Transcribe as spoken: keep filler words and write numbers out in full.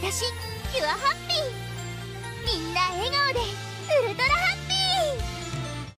私キュアハッピー。みんな笑顔で